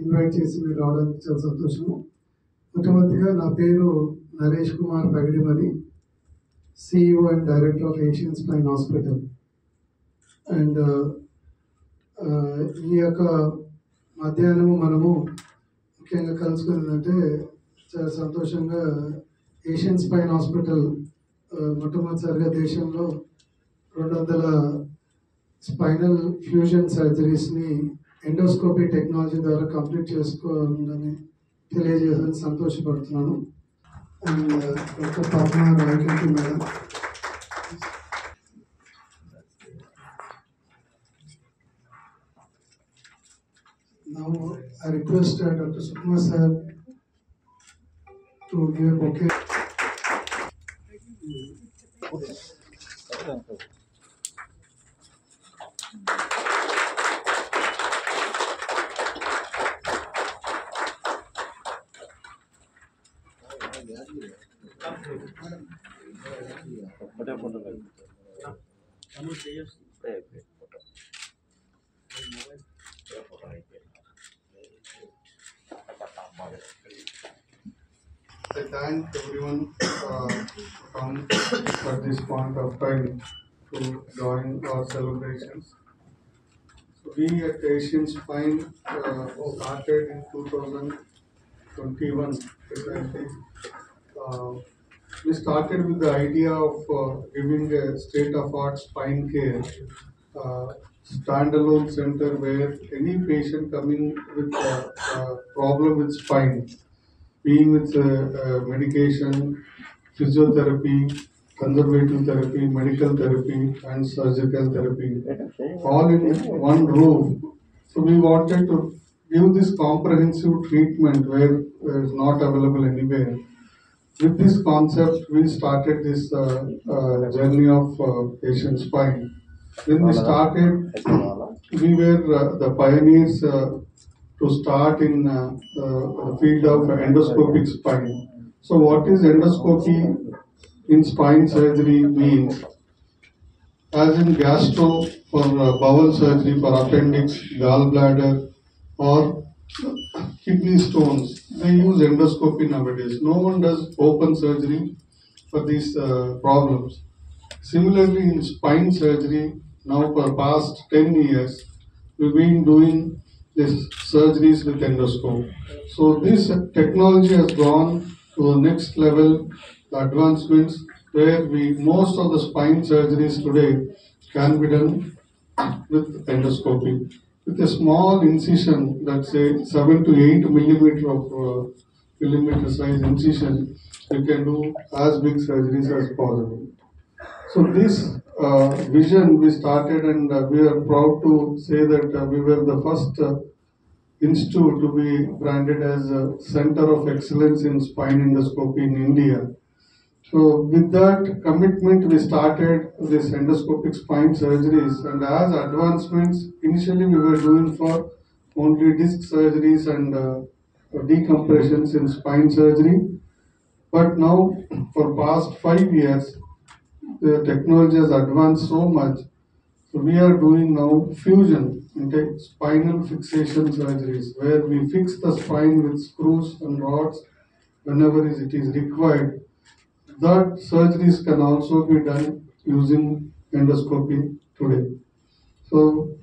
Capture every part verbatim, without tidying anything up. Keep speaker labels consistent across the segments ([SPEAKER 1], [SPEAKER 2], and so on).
[SPEAKER 1] Invite చేసి మీరు రావడానికి చాలా సంతోషము. మొట్టమొదటిగా నా పేరు Naresh Kumar Pagadimani, CEO and director of Asian spine hospital. And ఈ యొక్క మధ్యాహ్నం మనము ముఖ్యంగా కలుసుకున్నదంటే చాలా సంతోషంగా ఏషియన్ స్పైన్ హాస్పిటల్ మొట్టమొదటిసారిగా దేశంలో రెండు వందల స్పైనల్ ఫ్యూజన్ సర్జరీస్ని ఎండోస్కోపీ టెక్నాలజీ ద్వారా కంప్లీట్ చేసుకోవాలని తెలియజేయాలని సంతోషపడుతున్నాను. And doctor Padma Rayakanti madam, now I request uh, Doctor Sukma sir to give a bouquet. I thank everyone uh, to come at this point of time to join our celebrations. So we at Asian Spine uh, started in two thousand twenty-one. Precisely. Uh, we started with the idea of uh, giving a state-of-art spine care uh, standalone center where any patient coming with a, a problem with spine, being with uh, uh, medication, physiotherapy, conservative therapy, medical therapy, and surgical therapy, all in one roof. So we wanted to give this comprehensive treatment where it is not available anywhere. With this concept, we started this uh, uh, journey of uh, Asian Spine. When we started, we were uh, the pioneers uh, to start in uh, uh, the field of endoscopic spine. So what is endoscopy in spine surgery means? As in gastro for uh, bowel surgery, for appendix, gallbladder, or kidney stones, they use endoscopy nowadays. No one does open surgery for these uh, problems. Similarly, in spine surgery, now for past ten years, we've been doing these surgeries with endoscope. So this technology has gone to the next level, the advancements, where we most of the spine surgeries today can be done with endoscopy. With a small incision, let's say seven to eight millimeter of uh, millimeter size incision, you can do as big surgeries as possible. So this uh, vision we started, and uh, we are proud to say that uh, we were the first uh, institute to be branded as a center of excellence in spine endoscopy in India. So with that commitment, we started this endoscopic spine surgeries, and as advancements, initially we were doing for only disc surgeries and uh, decompressions in spine surgery. But now, for past five years, the technology has advanced so much. So we are doing now fusion, into spinal fixation surgeries, where we fix the spine with screws and rods whenever it is required. That surgeries can also be done using endoscopy today. So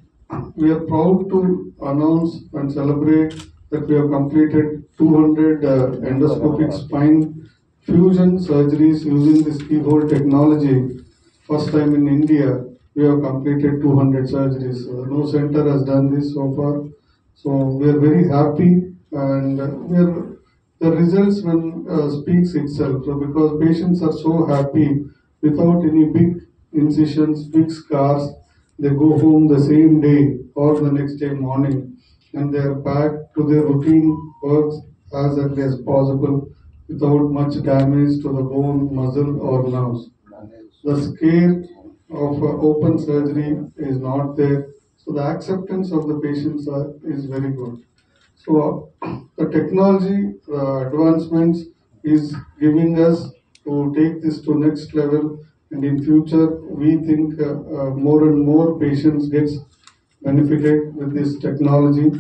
[SPEAKER 1] we are proud to announce and celebrate that we have completed two hundred uh, endoscopic spine fusion surgeries using this keyhole technology. First time in India, we have completed two hundred surgeries. Uh, no center has done this so far. So we are very happy, and uh, we are the results when uh, speaks itself. So because patients are so happy without any big incisions, big scars, they go home the same day or the next day morning, and they are back to their routine works as early as possible without much damage to the bone, muscle, or nerves. The scare of uh, open surgery is not there, so the acceptance of the patients are, is very good. So uh, the technology uh, advancements is giving us to take this to next level, and in future we think uh, uh, more and more patients gets benefited with this technology.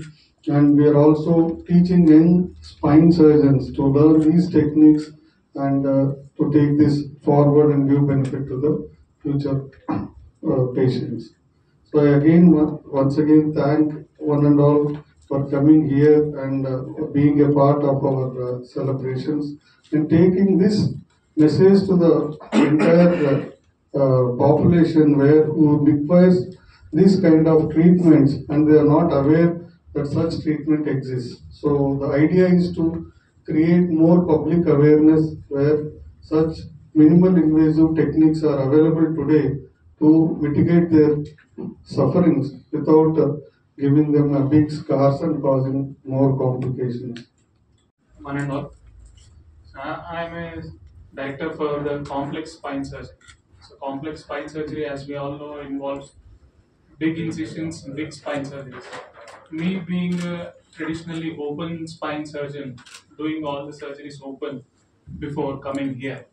[SPEAKER 1] and we are also teaching young spine surgeons to learn these techniques and uh, to take this forward and give benefit to the future uh, patients. So I again, once again, thank one and all for coming here and uh, being a part of our uh, celebrations and taking this message to the entire uh, uh, population where who requires this kind of treatments and they are not aware that such treatment exists. So the idea is to create more public awareness where such minimal invasive techniques are available today to mitigate their sufferings without uh, giving them a big scars and causing more complications.
[SPEAKER 2] One and all. Uh, I'm a director for the complex spine surgery. So complex spine surgery, as we all know, involves big incisions, big spine surgeries. Me being a traditionally open spine surgeon, doing all the surgeries open before coming here.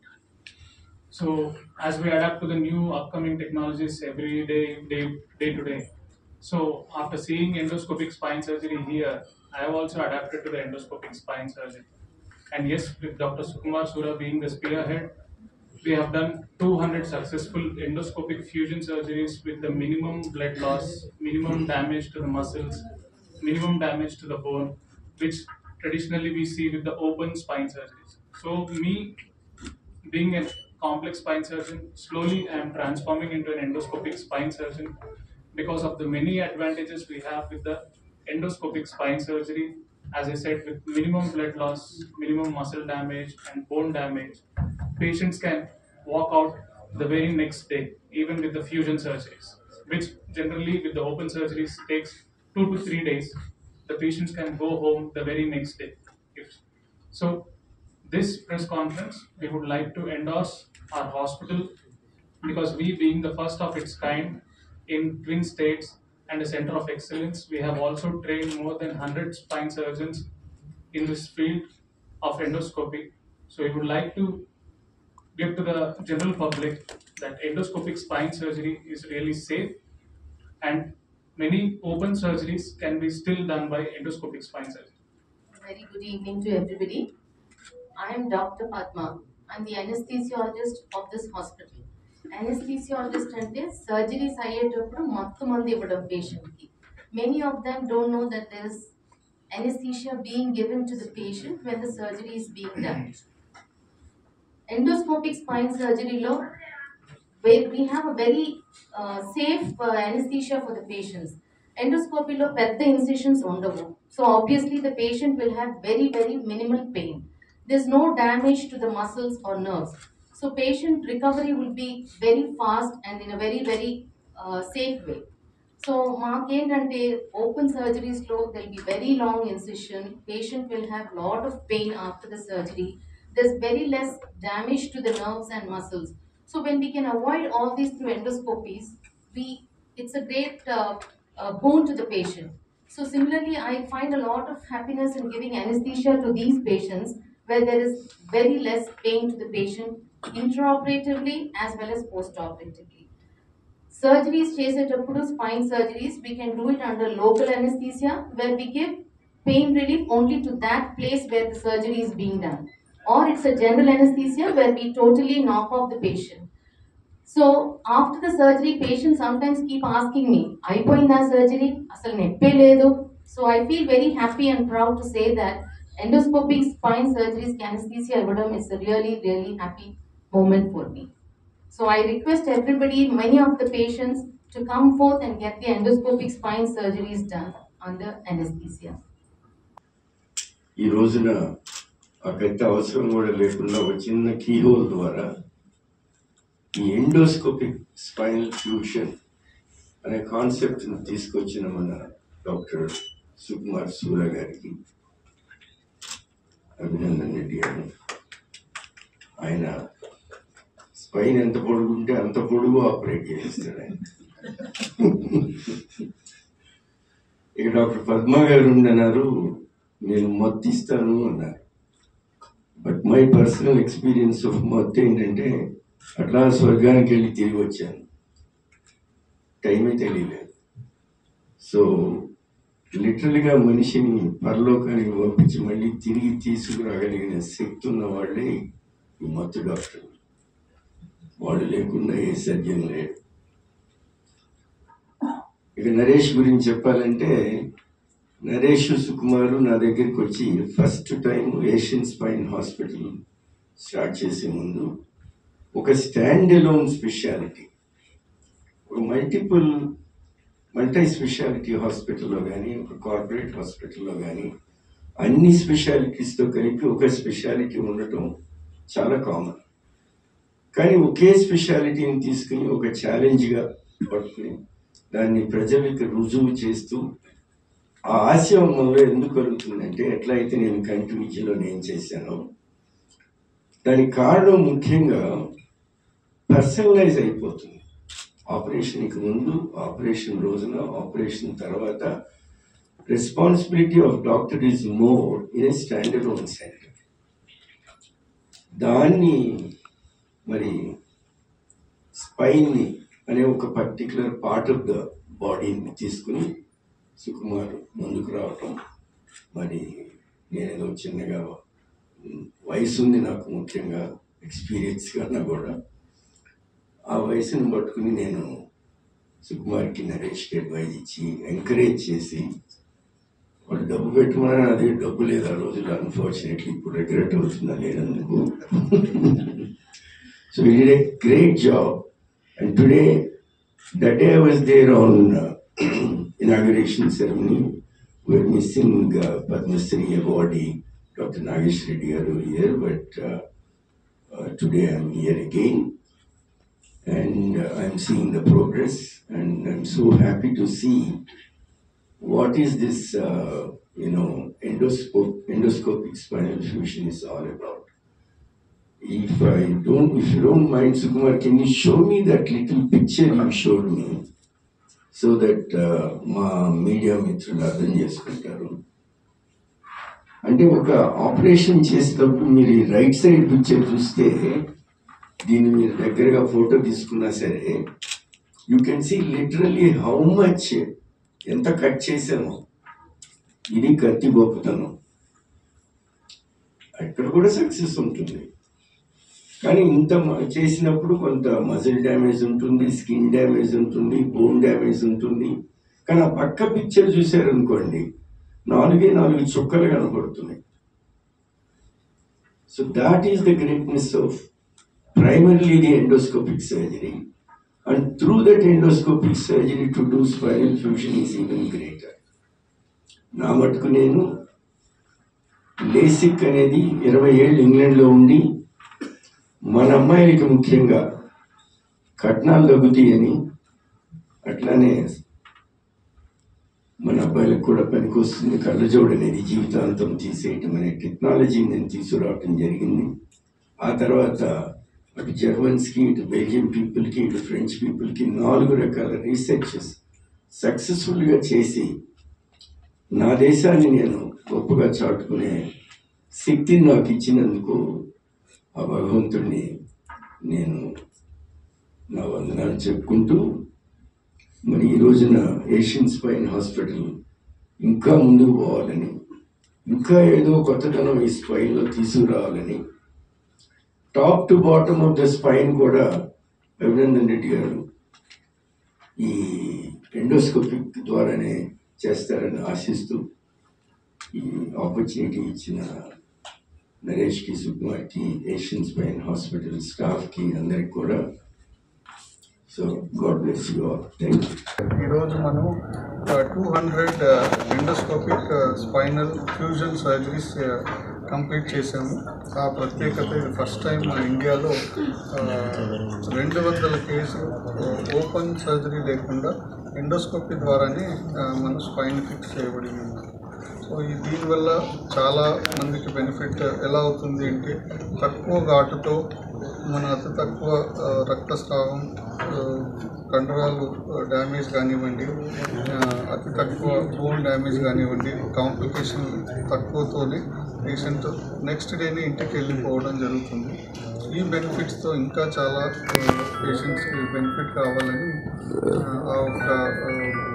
[SPEAKER 2] So as we adapt to the new upcoming technologies every day, day, day to day. So after seeing endoscopic spine surgery here, I have also adapted to the endoscopic spine surgery. And yes, with Doctor Sukumar Sura being the spearhead, we have done two hundred successful endoscopic fusion surgeries with the minimum blood loss, minimum damage to the muscles, minimum damage to the bone, which traditionally we see with the open spine surgeries. So me being a complex spine surgeon, slowly I am transforming into an endoscopic spine surgeon because of the many advantages we have with the endoscopic spine surgery. As I said, with minimum blood loss, minimum muscle damage, and bone damage, patients can walk out the very next day, even with the fusion surgeries, which generally with the open surgeries takes two to three days. The patients can go home the very next day. If so, this press conference, we would like to endorse our hospital because we, being the first of its kind in Twin States and a center of excellence, we have also trained more than one hundred spine surgeons in this field of endoscopy. So we would like to give to the general public that endoscopic spine surgery is really safe and many open surgeries can be still done by endoscopic spine surgery.
[SPEAKER 3] Very good evening to everybody. I am Doctor Padma. I'm the anesthesiologist of this hospital. Anesthesiologist అంటే surgeries అయ్యేటప్పుడు మత్తు మంది ఇవ్వడం పేషెంట్కి. Many of them don't know that there is anesthesia being given to the patient when the surgery is being done. Endoscopic spine surgery లో we have a very uh, safe uh, anesthesia for the patients. Endoscopy లో పెద్ద incisions ఉండవు. So obviously the patient will have very very minimal pain. There's no damage to the muscles or nerves. So patient recovery will be very fast and in a very very uh, safe way. So మాకేంటంటే open surgeries లో there will be very long incision. Patient will have lot of pain after the surgery. There's very less damage to the nerves and muscles. So when we can avoid all these through endoscopies, we it's a great uh, uh, boon to the patient. So similarly, I find a lot of happiness in giving anesthesia to these patients where there is very less pain to the patient intraoperatively as well as postoperatively. Surgeries చేసేటప్పుడు spine surgeries, we can do it under local anesthesia where we give pain relief only to that place where the surgery is being done. Or it's a general anesthesia where we totally knock off the patient. So after the surgery, patients sometimes keep asking me, అయిపోయిందా surgery? అసలు నొప్పే లేదు. So I feel very happy and proud to say that endoscopic spine surgeries anesthesia ఇవ్వడం is a really really happy moment for me. So I request everybody, many of the patients, to come forth and get the endoscopic spine surgeries done under anesthesia.
[SPEAKER 4] ఈ రోజున ఆ పెద్ద అవసరం కూడా లేకుండా ఒక చిన్న కీహోల్ ద్వారా ఈ ఎండోస్కోపిక్ స్పైనల్ ఫ్యూషన్ అనే కాన్సెప్ట్ని తీసుకొచ్చిన మన డాక్టర్ సుకుమార్ సూర గారికి అభినందన రెడ్డి గారు. ఆయన స్పైన్ ఎంత పొడుగు ఉంటే అంత పొడుగు ఆపరేట్ చేస్తాడు ఆయన. ఇక డాక్టర్ పద్మా గారు ఉండన్నారు, నేను మత్తు ఇస్తాను అన్నారు. But my personal experience of మత్తు ఏంటంటే అట్లా స్వర్గానికి వెళ్ళి తిరిగి వచ్చాను, టైమే తెలియలేదు. సో లిటరల్గా మనిషిని పరలోకానికి పంపించి మళ్ళీ తిరిగి తీసుకురాగలిగిన శక్తి ఉన్న వాళ్ళే ఈ మత్తు డాక్టర్. వాళ్ళు లేకుండా ఏ సర్జన్ లేడు. ఇక నరేష్ గురించి చెప్పాలంటే, నరేష్ సుకుమారు నా దగ్గరికి వచ్చి first time Asian spine hospital start చేసే ముందు ఒక స్టాండ్ అలోన్ స్పెషాలిటీ, ఒక మల్టిపుల్ మల్టీ స్పెషాలిటీ హాస్పిటల్లో కానీ, ఒక కార్పొరేట్ హాస్పిటల్లో కానీ అన్ని స్పెషాలిటీస్తో కలిపి ఒక స్పెషాలిటీ ఉండటం చాలా కామన్. కానీ ఒకే స్పెషాలిటీని తీసుకుని ఒక ఛాలెంజ్గా పట్టుకుని దాన్ని ప్రజలకు రుజువు చేస్తూ ఆ ఆశయం మనలో ఎందుకు కలుగుతుందంటే, ఎట్లా అయితే నేను కంటి విద్యలో నేను చేశానో దానికి కారణం ముఖ్యంగా పర్సనలైజ్ అయిపోతుంది. ఆపరేషన్కి ముందు, ఆపరేషన్ రోజున, ఆపరేషన్ తర్వాత responsibility of doctor is more in a standalone centre. దాన్ని మరి స్పైన్ని అనే ఒక పర్టికులర్ పార్ట్ ఆఫ్ ద బాడీని తీసుకుని సుకుమార్ ముందుకు రావటం, మరి నేనేదో చిన్నగా వయసు ఉంది నాకు, ముఖ్యంగా ఎక్స్పీరియన్స్ కన్నా కూడా ఆ వయసును పట్టుకుని నేను సుకుమార్కి, నరేష్కి అడ్వైజ్ ఇచ్చి ఎంకరేజ్ చేసి, వాళ్ళు డబ్బు పెట్టుకున్నా అదే డబ్బు లేదు ఆ రోజుల్లో, అన్ఫార్చునేట్లీ ఇప్పుడు రిగ్రెట్ అవుతుందా లేనందుకు. So we did a great job, and today that day I was there on uh, inauguration ceremony. We're missing uh, Padma Shri awardee Doctor Nagesh Reddy garu here, but uh, uh, today I'm here again, and uh, I'm seeing the progress, and I'm so happy to see what is this uh, you know endoscope endoscopic spinal fusion is all about. If I don't, if you don't mind, Sukumar, can you show me that little picture you showed me, so that మా media మిత్రులు అర్థం చేసుకుంటారు. అంటే ఒక operation చేసేటప్పుడు మీరు ఈ right side picture చూస్తే, దీన్ని మీరు దగ్గరగా ఫోటో తీసుకున్నా సరే, you can see literally how much, ఎంత కట్ చేసామో. ఇది కత్తి గొప్పతనం. అక్కడ కూడా సక్సెస్ ఉంటుంది, కానీ ఇంత చేసినప్పుడు కొంత మజిల్ డ్యామేజ్ ఉంటుంది, స్కిన్ డ్యామేజ్ ఉంటుంది, బోన్ డ్యామేజ్ ఉంటుంది. కానీ ఆ పక్క పిక్చర్ చూసారనుకోండి, నాలుగే నాలుగు చుక్కలు కనపడుతున్నాయి. So that is the greatness of primarily the endoscopic surgery, and through that endoscopic surgery to do spinal fusion is even greater. నా మటుకు నేను లేసిక్ అనేది ఇరవై ఏళ్ళు ఇంగ్లాండ్లో ఉండి, మన అమ్మాయిలకి ముఖ్యంగా కట్నాలు తగ్గుతాయని, అట్లానే మన అబ్బాయిలకు కూడా పనికొస్తుంది కళ్ళజోడు అనేది జీవితాంతం తీసేయటం అనే టెక్నాలజీ నేను తీసుకురావటం జరిగింది. ఆ తర్వాత అటు జర్మన్స్కి, ఇటు బెల్జియం పీపుల్కి, ఇటు ఫ్రెంచ్ పీపుల్కి నాలుగు రకాల రీసెర్చెస్ సక్సెస్ఫుల్గా చేసి నా దేశాన్ని నేను గొప్పగా చాటుకునే శక్తిని నాకు ఇచ్చినందుకు ఆ భగవంతుడిని నేను నా వందనాలు చెప్పుకుంటూ, మరి ఈ రోజున ఏషియన్ స్పైన్ హాస్పిటల్ ఇంకా ముందుకు పోవాలని, ఇంకా ఏదో కొత్తతనం ఈ స్పైన్లో తీసుకురావాలని, top to bottom of the spine కూడా అభినందన్ రెడ్డి గారు ఈ ఎండోస్కోపిక్ ద్వారానే చేస్తారని ఆశిస్తూ, ఈ ఆపర్చునిటీ ఇచ్చిన నరేష్కి, సుకుమార్కి, ఏషియన్ స్పైన్ హాస్పిటల్ స్టాఫ్కి అందరికి కూడా, so god bless you all. Thank you.
[SPEAKER 1] ఈరోజు మనం two hundred endoscopic spinal fusion surgeries complete చేసాము. ఆ ప్రత్యేకత ఇది ఫస్ట్ టైం మన ఇండియాలో రెండు వందల కేసులు ఓపెన్ సర్జరీ లేకుండా ఎండోస్కోపీ ద్వారానే మన స్పైన్ ఫిక్స్ చేయబడింది. సో ఈ దీనివల్ల చాలా మందికి బెనిఫిట్ ఎలా అవుతుంది అంటే, తక్కువ ఘాటుతో మన అతి తక్కువ రక్తస్రావం, కండరాలు డ్యామేజ్ కానివ్వండి, అతి తక్కువ బోన్ డ్యామేజ్ కానివ్వండి, కాంప్లికేషన్ తక్కువతోనే పేషెంట్ నెక్స్ట్ డేనే ఇంటికి వెళ్ళిపోవడం జరుగుతుంది. ఈ బెనిఫిట్స్తో ఇంకా చాలా పేషెంట్స్కి బెనిఫిట్ కావాలని ఆ ఒక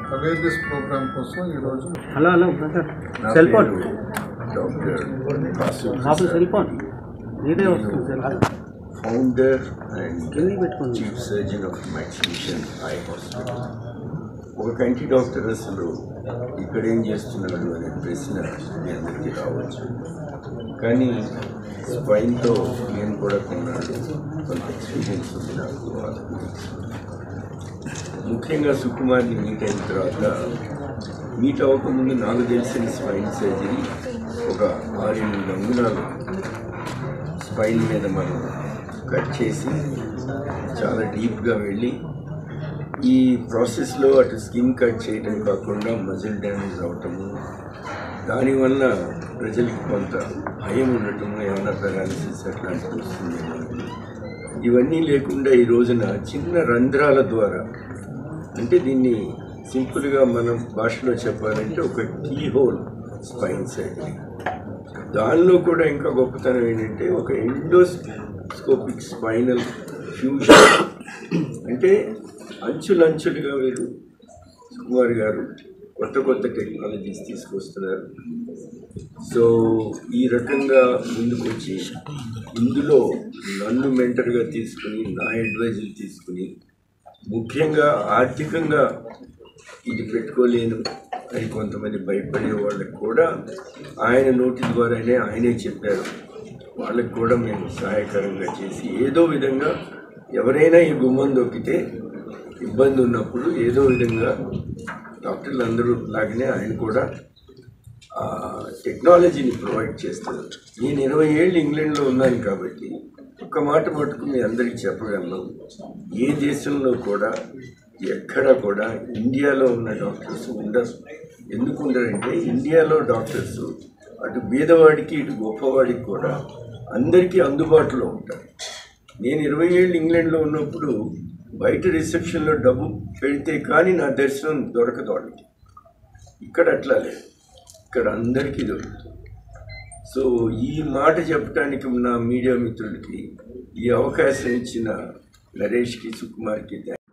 [SPEAKER 1] అవేర్నెస్ ప్రోగ్రామ్ కోసం ఈరోజు
[SPEAKER 5] hello hello brother cell phone
[SPEAKER 6] doctor
[SPEAKER 5] బాబు సెల్ ఫోన్ ఇదే వస్తుంది సెల్
[SPEAKER 6] ఫౌండర్ అండ్
[SPEAKER 5] కింద పెట్టుకోండి.
[SPEAKER 6] Chief surgeon of Max mission eye hospital. ఒక కంటి డాక్టర్ అసలు ఇక్కడ ఏం చేస్తున్నాడు అనే ప్రశ్న మీ అందరికీ రావచ్చు. కానీ స్పైన్తో నేను కూడా కొన్నాడు, కొంత ఎక్స్పీరియన్స్ ఉంది నాకు. ముఖ్యంగా సుకుమార్ని మీట్ అయిన తర్వాత మీట్ అవ్వకముందు నాకు తెలిసిన స్పైన్ సర్జరీ ఒక ఆరెనిమిది అంగుళాలు స్పైన్ మీద మనం కట్ చేసి చాలా డీప్గా వెళ్ళి ఈ ప్రాసెస్లో అటు స్కిన్ కట్ చేయడం కాకుండా మజిల్ డ్యామేజ్ అవటము, దానివల్ల ప్రజలకి కొంత భయం ఉండటము, ఏమైనా పెరాలిసిస్ అట్లాంటివి వస్తుందేమో. ఇవన్నీ లేకుండా ఈ రోజున చిన్న రంధ్రాల ద్వారా, అంటే దీన్ని సింపుల్గా మనం భాషలో చెప్పాలంటే ఒక కీ హోల్ స్పైన్ సర్జరీ. దానిలో కూడా ఇంకా గొప్పతనం ఏంటంటే ఒక ఎండోస్కోపిక్ స్పైనల్ ఫ్యూజన్. అంటే అంచులంచులుగా వీరు సుకుమార్ గారు కొత్త కొత్త టెక్నాలజీస్ తీసుకొస్తున్నారు. సో ఈ రకంగా ముందుకు వచ్చి ఇందులో నన్ను మెంటర్గా తీసుకుని నా అడ్వైజులు తీసుకుని, ముఖ్యంగా ఆర్థికంగా ఇది పెట్టుకోలేను అని కొంతమంది భయపడే వాళ్ళకి కూడా ఆయన నోటి ద్వారానే ఆయనే చెప్పారు. వాళ్ళకి కూడా మేము సహాయకరంగా చేసి ఏదో విధంగా ఎవరైనా ఈ గుమ్మం దొక్కితే ఇబ్బంది ఉన్నప్పుడు ఏదో విధంగా డాక్టర్లు అందరూ లాగానే ఆయన కూడా టెక్నాలజీని ప్రొవైడ్ చేస్తారు. నేను ఇరవై ఏళ్ళు ఇంగ్లాండ్లో ఉన్నాను కాబట్టి ఒక్క మాట మటుకు మీ అందరికీ చెప్పగలను, ఏ దేశంలో కూడా ఎక్కడ కూడా ఇండియాలో ఉన్న డాక్టర్స్ ఉండరు. ఎందుకు ఉండరంటే ఇండియాలో డాక్టర్స్ అటు బీదవాడికి ఇటు గొప్పవాడికి కూడా అందరికీ అందుబాటులో ఉంటారు. నేను ఇరవై ఏళ్ళు ఇంగ్లాండ్లో ఉన్నప్పుడు బయట రిసెప్షన్లో డబ్బు పెడితే కానీ నా దర్శనం దొరకదు వాళ్ళకి. ఇక్కడ అట్లా లేదు, ఇక్కడ అందరికీ దొరుకుతుంది. సో ఈ మాట చెప్పడానికి నా మీడియా మిత్రులకి ఈ అవకాశం ఇచ్చిన నరేష్కి, సుకుమార్కి